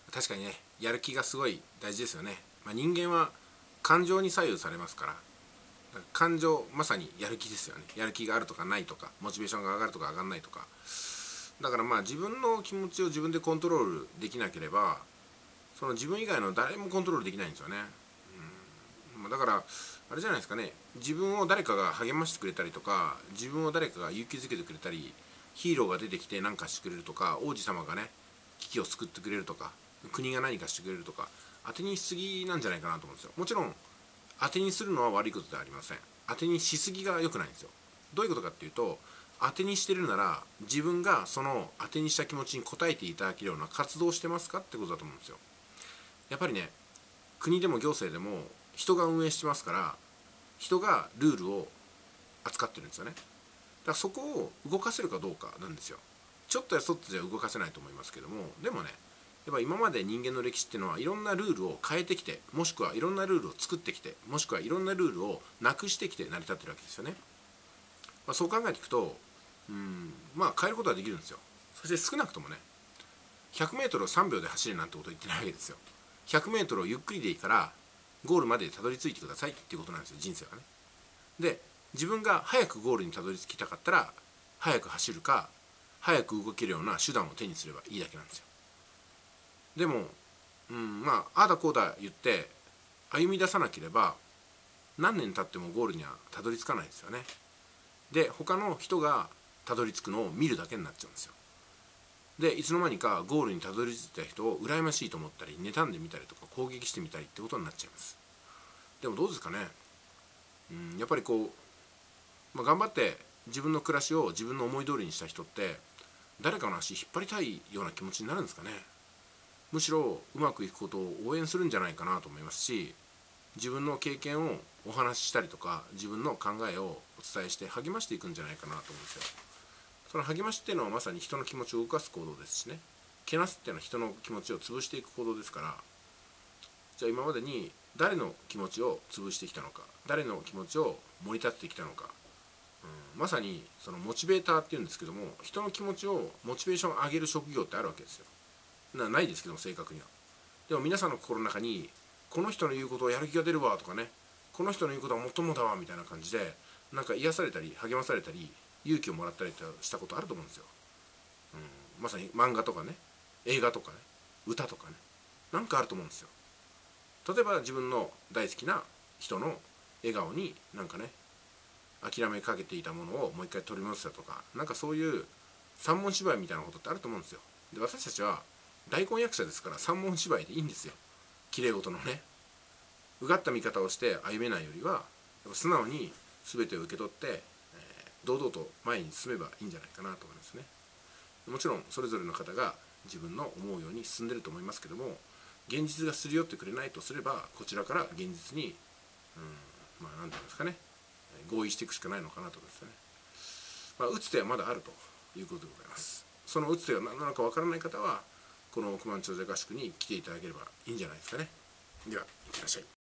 確かにね、やる気がすごい大事ですよね。人間は感情に左右されますから、感情、まさにやる気ですよね。やる気があるとかないとか、モチベーションが上がるとか上がらないとか。だから自分の気持ちを自分でコントロールできなければ、その自分以外の誰もコントロールできないんですよね。だからあれじゃないですかね、自分を誰かが励ましてくれたりとか、自分を誰かが勇気づけてくれたり、ヒーローが出てきて何かしてくれるとか、王子様がね危機を救ってくれるとか、国が何かしてくれるとか、当てにしすぎなんじゃないかなと思うんですよ。もちろん当てにするのは悪いことではありません。当てにしすぎが良くないんですよ。どういうことかっていうと、当てにしてるなら自分がその当てにした気持ちに応えていただけるような活動をしてますかってことだと思うんですよ。やっぱりね、国でも行政でも人が運営してますから、人がルールを扱ってるんですよね。だからそこを動かせるかどうかなんですよ。ちょっとやそっとじゃ動かせないと思いますけども、でもね、やっぱ今まで人間の歴史っていうのはいろんなルールを変えてきて、もしくはいろんなルールを作ってきて、もしくはいろんなルールをなくしてきて成り立ってるわけですよね。そう考えていくと、変えることはできるんですよ。そして少なくともね、100m を3秒で走れなんてこと言ってないわけですよ。100m をゆっくりでいいからゴールまでたどり着いてくださいっていうことなんですよ、人生はね。で、自分が早くゴールにたどり着きたかったら早く走るか、早く動けるような手段を手にすればいいだけなんですよ。でも、ああだこうだ言って歩み出さなければ何年経ってもゴールにはたどり着かないですよね。で、他の人がたどり着くのを見るだけになっちゃうんですよ。で、いつの間にかゴールにたどり着いた人を羨ましいと思ったり、妬んでみたりとか攻撃してみたりってことになっちゃいます。でもどうですかね。やっぱり頑張って自分の暮らしを自分の思い通りにした人って誰かの足引っ張りたいような気持ちになるんですかね。むしろうまくいくことを応援するんじゃないかなと思いますし、自分の経験をお話ししたりとか、自分の考えをお伝えして励ましていくんじゃないかなと思うんですよ。その励ましっていうのはまさに人の気持ちを動かす行動ですしね。けなすっていうのは人の気持ちを潰していく行動ですから、じゃあ今までに誰の気持ちを潰してきたのか、誰の気持ちを盛り立ててきたのか、まさにそのモチベーターっていうんですけども、人の気持ちをモチベーションを上げる職業ってあるわけですよ。ないですけども、正確には。でも皆さんの心の中にこの人の言うことをやる気が出るわとかね、この人の言うことはもっともだわみたいな感じで、なんか癒されたり励まされたり勇気をもらったりしたことあると思うんですよ。まさに漫画とかね、映画とかね、歌とかね、なんかあると思うんですよ。例えば自分の大好きな人の笑顔になんかね、諦めかけていたものをもう一回取り戻したとか、なんかそういう三文芝居みたいなことってあると思うんですよ。で、私たちは大根役者ですから三文芝居でいいんですよ。綺麗事のね、うがった見方をして歩めないよりは素直に全てを受け取って、堂々と前に進めばいいんじゃないかなと思いますね。もちろんそれぞれの方が自分の思うように進んでると思いますけども、現実がすり寄ってくれないとすれば、こちらから現実に何て言うんですかね、合意していくしかないのかなと思いますよね。打つ手はまだあるということでございます。その打つ手が何なのかわからない方はこの億万長者合宿に来ていただければいいんじゃないですかね。では、いってらっしゃい。